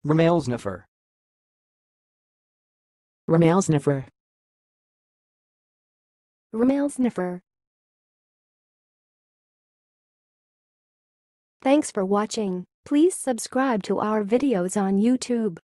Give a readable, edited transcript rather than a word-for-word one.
rmailsniffer, rmailsniffer, rmailsniffer. Thanks for watching. Please subscribe to our videos on YouTube.